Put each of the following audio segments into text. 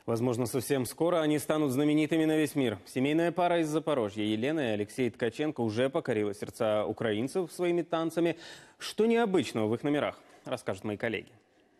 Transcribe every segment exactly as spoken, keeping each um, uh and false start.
Возможно, совсем скоро они станут знаменитыми на весь мир. Семейная пара из Запорожья Елена и Алексей Ткаченко уже покорила сердца украинцев своими танцами. Что необычного в их номерах, расскажут мои коллеги.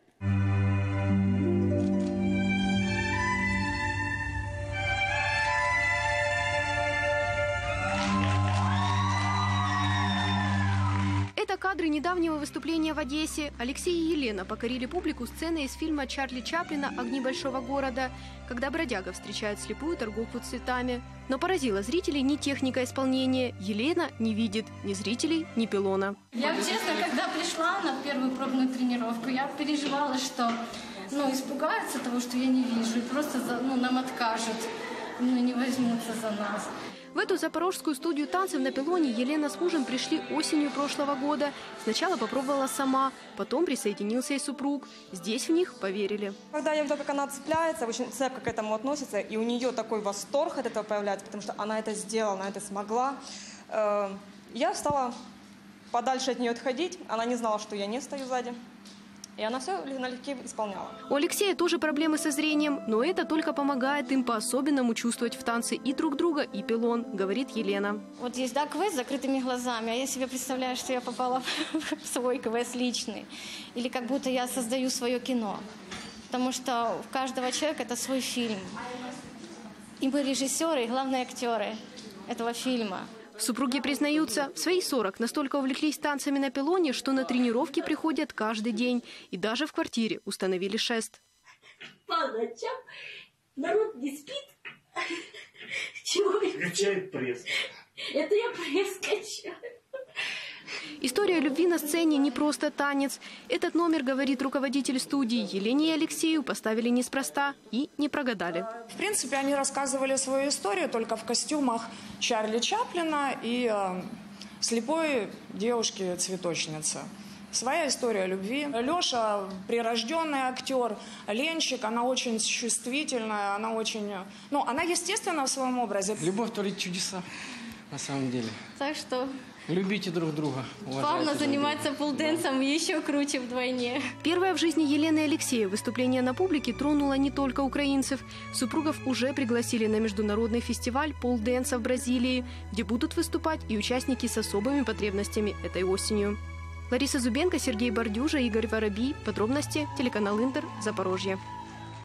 Это кадры недавнего выступления в Одессе. Алексей и Елена покорили публику сцены из фильма Чарли Чаплина «Огни большого города», когда бродяга встречает слепую торговку цветами. Но поразило зрителей не техника исполнения. Елена не видит ни зрителей, ни пилона. Я, честно, когда пришла на первую пробную тренировку, я переживала, что ну, испугаются того, что я не вижу, и просто ну, нам откажут, ну, не возьмутся за нас. В эту запорожскую студию танцев на пилоне Елена с мужем пришли осенью прошлого года. Сначала попробовала сама, потом присоединился и супруг. Здесь в них поверили. Когда я видела, как она цепляется, очень цепко к этому относится, и у нее такой восторг от этого появляется, потому что она это сделала, она это смогла, я стала подальше от нее отходить. Она не знала, что я не стою сзади. И она все налегке исполняла. У Алексея тоже проблемы со зрением, но это только помогает им по-особенному чувствовать в танце и друг друга, и пилон, говорит Елена. Вот есть, да, квест с закрытыми глазами, а я себе представляю, что я попала в свой квест личный. Или как будто я создаю свое кино. Потому что у каждого человека это свой фильм. И мы режиссеры, и главные актеры этого фильма. Супруги признаются, в свои сорок настолько увлеклись танцами на пилоне, что на тренировки приходят каждый день. И даже в квартире установили шест. По ночам народ не спит. Чего? Качает пресс. Это я пресс качаю. История любви на сцене не просто танец. Этот номер, говорит руководитель студии, Елене и Алексею поставили неспроста и не прогадали. В принципе, они рассказывали свою историю только в костюмах Чарли Чаплина и э, слепой девушки-цветочницы. Своя история любви. Леша прирожденный актер, Ленчик, она очень чувствительная, она очень... Ну, она естественна в своем образе. Любовь творит чудеса, на самом деле. Так что... Любите друг друга. Главное заниматься полденсом еще круче вдвойне. Первое в жизни Елены и Алексея выступление на публике тронуло не только украинцев. Супругов уже пригласили на международный фестиваль полденса в Бразилии, где будут выступать и участники с особыми потребностями этой осенью. Лариса Зубенко, Сергей Бордюжа, Игорь Воробий. Подробности телеканал Интер, Запорожье.